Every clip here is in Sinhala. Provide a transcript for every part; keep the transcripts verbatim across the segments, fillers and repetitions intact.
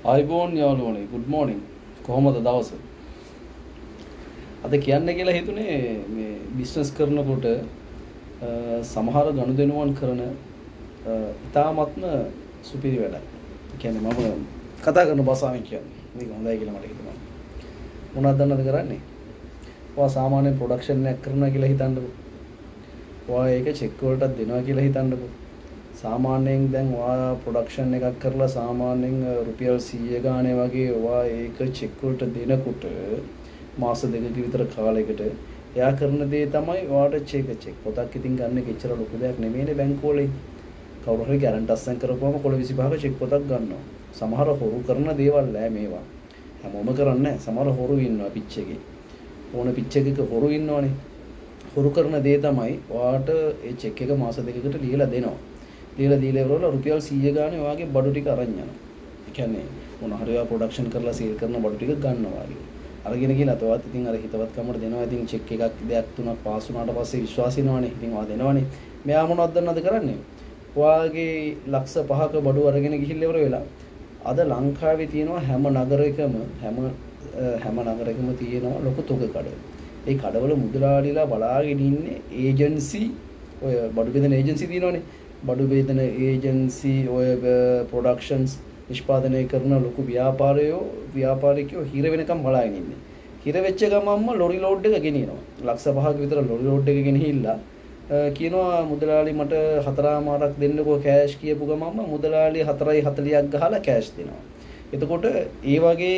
ආයිබෝන් යාළුවනේ good morning කොහොමද දවස? අද කියන්න කියලා හිතුනේ මේ බිස්නස් කරනකොට සමහර ගනුදෙනුවන් කරන ඉතාමත්ම සුපිරි වැඩක්. ඒ කියන්නේ මම කතා කරන භාෂාවෙන් කියන්නේ. මේක හොඳයි කියලා මට හිතෙනවා. මොනවද දන්නවද කරන්නේ? ඔයා සාමාන්‍ය ප්‍රොඩක්ෂන් එකක් කරනවා කියලා හිතන්නකෝ. ඔයා ඒක චෙක් වලටත් දෙනවා කියලා හිතන්නකෝ. සාමාන්‍යයෙන් දැන් ඔයා ප්‍රොඩක්ෂන් එකක් කරලා සාමාන්‍යයෙන් රුපියල් සීය ගානේ වගේ ඔයා ඒක චෙක් වලට දෙනකොට මාස දෙකක විතර කාලයකට එයා කරන දේ තමයි ඔයාට චෙක් චෙක් පොතක් ඉතින් ගන්න එක එච්චර ලොකු දෙයක් නෙමෙයිනේ බැංකුවලින්. කවුරු හරි ගැරන්ටි අස්සන් කරපුවම කොළ විසිපහක චෙක් පොතක් ගන්නවා. සමහර හොරු කරන දේවල් නෑ මේවා. හැමෝම කරන්නේ නෑ. සමහර හොරු ඉන්නවා පිච් එකේ. ඕන පිච් එකක හොරු ඉන්නවනේ. හොරු කරන දේ තමයි ඔයාට ඒ චෙක් එක මාස දෙකකට ලියලා දෙනවා. ලියලා දීලා ඉවරවල රුපියල් සීය ගානේ ඔයාගේ බඩු ටික අරන් යනවා. ඒ කියන්නේ මොන හරි ඔයා ප්‍රොඩක්ෂන් කරලා සීල් කරන බඩු ටික ගන්නවා වගේ. අරගෙන ගිහලා තවත් ඉතින් අර හිතවත් කමකට දෙනවා. ඉතින් චෙක් එකක් දෙයක් තුනක් පාස් වුණාට පස්සේ විශ්වාස වෙනවනේ. ඉතින් ඔයා දෙනවනේ. මෙයා මොනවද දන්නවද කරන්නේ? ඔයාගේ ලක්ෂ පහක බඩු අරගෙන ගිහිල්ලා ඉවර වෙලා අද ලංකාවේ තියෙනවා හැම නගරයකම හැම හැම නගරයකම තියෙනවා ලොකු තොග කඩ. ඒ කඩවල මුදලාලිලා බලාගෙන ඉන්නේ ඒජන්සි ඔය බඩු බෙදෙන ඒජන්සි තියෙනවනේ. බඩු බෙදෙන ඒජන්සි ඔය ප්‍රොඩක්ෂන්ස් නිෂ්පාදනය කරන ලොකු ව්‍යාපාරයෝ ව්‍යාපාරිකයෝ හිර වෙනකම් බලාගෙන ඉන්නේ. හිර වෙච්ච ගමන්ම ලොරි ලෝඩ් එක ගෙනියනවා. ලක්ෂ පහක විතර ලොරි ලෝඩ් එක ගෙනහිල්ලා කියනවා මුදලාලි මට හතරමාරක් දෙන්නකෝ කෑෂ් කියපු ගමන්ම මුදලාලි හතරයි හතලියක් ගහලා කෑෂ් දෙනවා. එතකොට ඒ වගේ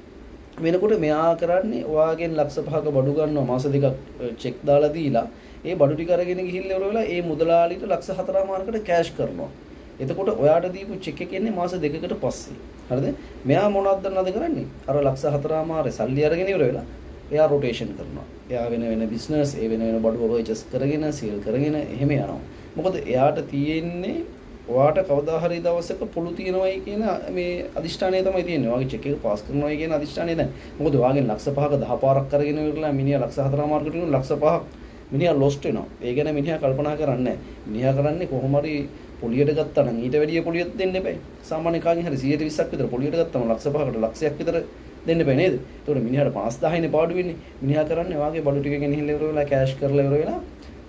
වෙනකොට මෙයා කරන්නේ ඔයාගෙන් ලක්ෂ පහක බඩු ගන්නවා මාස දෙකක් චෙක් දාලා දීලා ඒ බඩු ටික අරගෙන ගිහිල්ලා ඉවර වෙලා ඒ මුදලාලිට ලක්ෂ හතරමාරකට කෑෂ් කරනවා. එතකොට ඔයාට දීපු චෙක් එක එන්නේ මාස දෙකකට පස්සේ. හරිද? මෙයා මොනවද දන්නවද කරන්නේ? අර ලක්ෂ හතරමාරේ සල්ලි අරගෙන ඉවර වෙලා එයා රොටේෂන් කරනවා. එයා වෙන වෙන බිස්නස් ඒ වෙන වෙන බඩු පර්චේස් කරගෙන සීල් කරගෙන එහෙම යනවා. මොකද එයාට තියෙන්නේ ඔයාට කවදා හරි දවසක පොළු තියනවායි කියන මේ අදිෂ්ඨානය තමයි තියෙන්නේ. ඔයාගේ චෙක් එක පාස් කරනවායි කියන අදිෂ්ඨානය දැන්. මොකද ඔයාගෙන් ලක්ෂ පහක දහ පාරක් කරගෙන ඉවරලා මිනිහා ලක්ෂ හතරමාරකට ඉන්න ලක්ෂ පහක් මිනිහා ලොස්ට් වෙනවා. ඒ ගැන මිනිහා කල්පනා කරන්නේ නැහැ. මිනිහා කරන්නේ කොහොම හරි පොලියට ගත්තා නම් ඊට වැඩිය පොලියක් දෙන්න එපයි. සාමාන්‍ය කාගෙන් හරි සීයට විස්සක් විතර පොලියට ගත්තම ලක්ෂ පහකට ලක්ෂයක් විතර දෙන්න බෑ නේද? ඒතකොට මිනිහාට පනස් දහයිනේ පාඩු වෙන්නේ. මිනිහා කරන්නේ වාගේ බඩු ටික ගෙනහිල්ලා ඉවර වෙලා කෑෂ් කරලා ඉවර වෙලා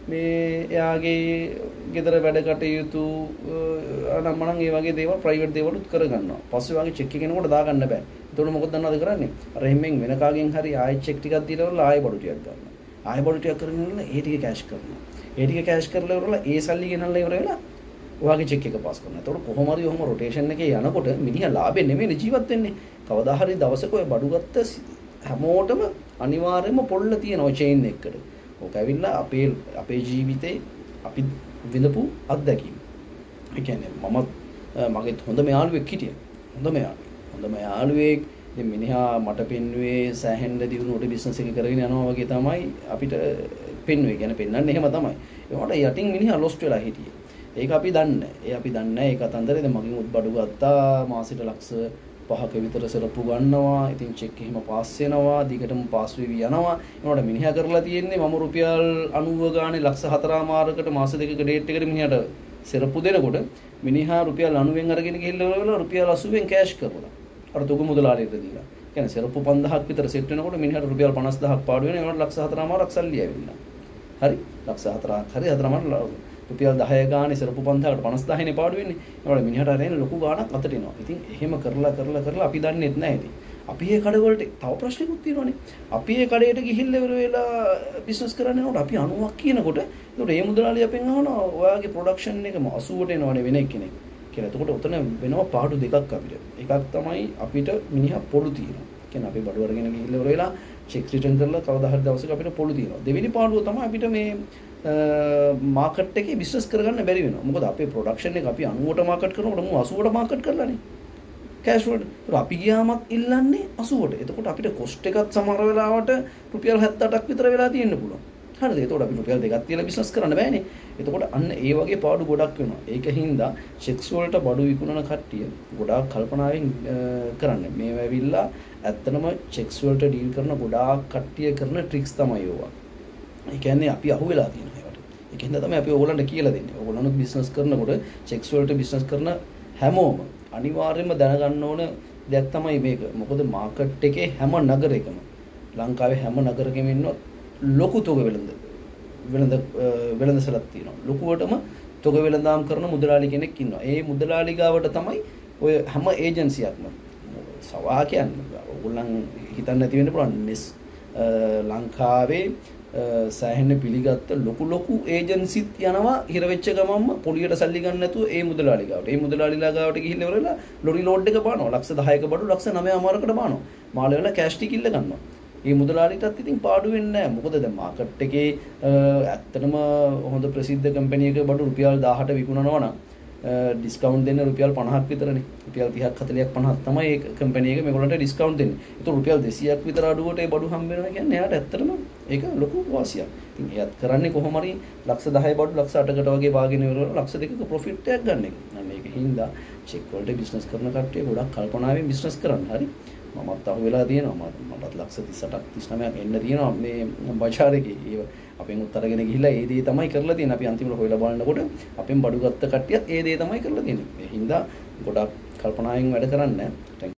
මේ එයාගේ ගෙදර වැඩ කටයුතු අනම්මනම් ඒ වගේ දේවල් ප්‍රයිවට් දේවලුත් කරගන්නවා. පස්සේ වාගේ චෙක් එක කෙනෙකුට දාගන්න බෑ. ඒතකොට මොකද දන්නවද කරන්නේ? අර හැමෙන් වෙන කාගෙන් හරි ආයෙ චෙක් ටිකක් දීලා ඉවරලා ආයෙ බඩු ටිකක් ගන්නවා. ආයෙ බඩු ටිකක් කරගෙන ඉවරලා ඒ ටික කෑෂ් කරනවා. ඒ ටික කෑෂ් කරලා ඉවරලා ඒ සල්ලි ගෙනල්ලා ඉවර වෙලා ඔයාගේ චෙක් එක පාස් කරනවා. ඒතකොට කොහොම හරි ඔහොම රොටේෂන් එකේ යනකොට මිනිහා ලාභෙ නෙමෙයි ජීවත් වෙන්නේ. කවදා හරි දවසක ඔය බඩු ගත්ත හැමෝටම අනිවාර්යයෙන්ම පොල්ල තියෙනවා චේන් එකකට. ඕක ඇවිල්ලා අපේ අපේ ජීවිතේ අපි විඳපු අත්දැකීම්. ඒ කියන්නේ මම මගේ හොඳම යාළුවෙක් හිටියා. හොඳම යාළුවෙක්. හොඳම යාළුවෙක් ඉතින් මිනිහා මට පෙන්නුවේ සෑහෙන්න දිනුවට බිස්නස් එක කරගෙන යනවා වගේ තමයි අපිට පෙන්නුවේ. කියන්නේ පෙන්වන්නේ එහෙම තමයි. ඒකට යටින් මිනිහා ලොස්ට් වෙලා හිටියේ. ඒක අපි දන්නේ. ඒ අපි දන්නේ ඒක අතන්දරේ දැන් මගෙන් උත් බඩු ගත්තා මාසෙට ලක්ෂ පහක විතර සරප්පු ගන්නවා. ඉතින් චෙක් එහෙම පාස් වෙනවා. දිගටම පාස් වෙවි යනවා. ඒනකොට මිනිහා කරලා තියෙන්නේ මම රුපියල් අනූව ගානේ ලක්ෂ හතරමාරකට මාස දෙකක ඩේට් එකට මිනිහාට සරප්පු දෙනකොට මිනිහා රුපියල් අනූවෙන් අරගෙන ගිහිල්ලා ඉවරලා රුපියල් අසූවෙන් කෑෂ් කරලා අර තුග මුදලාලියට දීලා. කියන්නේ සරප්පු පන්දහක් විතර සෙට් වෙනකොට මිනිහාට රුපියල් පනස් දහයක් පාඩු වෙනවා. ඒනකොට ලක්ෂ හතරමාරක් සල්ලි ඇවිල්ලා. හරි? ලක්ෂ හතරක් හරි හතරමාර රුපියල් දහය ගානේ සරප්පු පන්දහකට පනස් දහයනේ පාඩු වෙන්නේ. ඒනකොට මිනිහට අරගෙන ලොකු ගාණක් අතට එනවා. ඉතින් එහෙම කරලා කරලා කරලා අපි දන්නේත් නැහැ ඉතින්. අපි මේ කඩවලට තව ප්‍රශ්නකුත් තියෙනවානේ. අපි මේ කඩේට ගිහිල්ලා ඉවර වෙලා බිස්නස් කරන්න යනකොට අපි අනූවක් කියනකොට ඒකට මේ මුදලාලිය අපෙන් අහනවා ඔයාගේ ප්‍රොඩක්ෂන් එක අසූවට එනවනේ වෙන කෙනෙක් කියලා. එතකොට උතන වෙනවා පාඩු දෙකක් අපිට. එකක් තමයි අපිට මිනිහා පොළු තියෙනවා. කියන්නේ අපි බඩු අරගෙන ගිහිල්ලා ඉවර වෙලා චෙක් රිටර්න් කරලා කවදා හරි දවසක අපිට පොළු තියෙනවා. දෙවෙනි පාඩුව තමයි අපිට මේ මාකට් එකේ බිස්නස් කරගන්න බැරි වෙනවා. මොකද අපේ ප්‍රොඩක්ෂන් එක අපි අනූවට මාකට් කරනකොට මු අසූවට මාකට් කරලානේ. කෑෂ් වලට. ඒත් අපි ගියාමත් ඉල්ලන්නේ අසූවට. එතකොට අපිට කොස්ට් එකත් සමහර වෙලාවට රුපියල් හැත්තඅටක් විතර වෙලා තියෙන්න පුළුවන්. හරිද? එතකොට අපි රුපියල් දෙකක් තියලා බිස්නස් කරන්න බෑනේ. එතකොට අන්න ඒ වගේ පාඩු ගොඩක් වෙනවා. ඒකින්ද චෙක්ස් වලට බඩු විකුණන කට්ටිය ගොඩාක් කල්පනාවෙන් කරන්න. මේව ඇවිල්ලා ඇත්තටම චෙක්ස් වලට ඩීල් කරන ගොඩාක් කට්ටිය කරන ට්‍රික්ස් තමයි ඒවා. ඒ කියන්නේ අපි අහුවෙලා තියෙනවා ඒවට. ඒකින්ද තමයි අපි ඕගොල්ලන්ට කියලා දෙන්නේ. ඕගොල්ලන්ට බිස්නස් කරනකොට චෙක්ස් වලට බිස්නස් කරන හැමෝම අනිවාර්යයෙන්ම දැනගන්න ඕන දෙයක් තමයි මේක. මොකද මාකට් එකේ හැම නගරයකම ලංකාවේ හැම නගරකෙම ඉන්න ලොකු තොග වෙළඳ වෙළඳ වෙළඳසලක් තියෙනවා. ලොකුවටම තොග වෙළඳාම් කරන මුදලාලි කෙනෙක් ඉන්නවා. ඒ මුදලාලි ගාවට තමයි ඔය හැම ඒජන්සියක්ම සවා කියන්නේ. ඕගොල්ලන් හිතන්න නැති වෙන්න පුළුවන්. මෙස් ලංකාවේ සෑහෙන පිළිගත්ත ලොකු ලොකු ඒජන්සිත් යනවා හිර වෙච්ච ගමන්ම පොලියට සල්ලි ගන්න නැතුව ඒ මුදලාලි ගාවට. ඒ මුදලාලිලා ගාවට ගිහිල්ලා ඉවරලා ලොරි ලෝඩ් එක බානවා. ලක්ෂ දහයක බඩු ලක්ෂ නවයක මාරකට බානවා. මාළු වල කෑෂ් ටික ඉල්ල ගන්නවා. මේ මුදලාලිටත් ඉතින් පාඩු වෙන්නේ නැහැ. මොකද දැන් මාකට් එකේ ඇත්තටම හොඳ ප්‍රසිද්ධ කම්පැනි එකක බඩු රුපියල් දහයට විකුණනවා නම් ඩිස්කවුන්ට් දෙන්න රුපියල් පනහක් විතරනේ. රුපියල් තිහක් හතලිහක් පනහක් තමයි ඒ කම්පැනි එක මේගොල්ලන්ට ඩිස්කවුන්ට් දෙන්නේ. ඒක රුපියල් දෙසීයක් විතර අඩුවට ඒ බඩු හම්බ වෙනවා කියන්නේ එයාට ඇත්තටම ඒක ලොකු වාසියක්. ඉතින් එයාත් කරන්නේ කොහොම හරි ලක්ෂ දහය බඩු ලක්ෂ අටකට වගේ වාගෙන ඉවරලා ලක්ෂ දෙකක ප්‍රොෆිට් එකක් ගන්න එක. මේක හින්දා චෙක් වලට බිස්නස් කරන කට්ටිය ගොඩක් කල්පනාවෙන් බිස්නස් කරන්න. හරි. මමත් අහු වෙලා තියෙනවා. මටත් ලක්ෂ තිස් අටක් තිස් නවයක් එන්න තියෙනවා මේ බජාර් එකේ. ඒ අපෙන් උත්තරගෙන ගිහිල්ලා ඒ දේ තමයි කරලා තියෙන්නේ. අපි අන්තිමට හොයලා බලනකොට අපෙන් බඩු ගත්ත කට්ටියත් ඒ දේ තමයි කරලා තියෙන්නේ. ඒ හින්දා ගොඩක් කල්පනාවෙන් වැඩ කරන්න.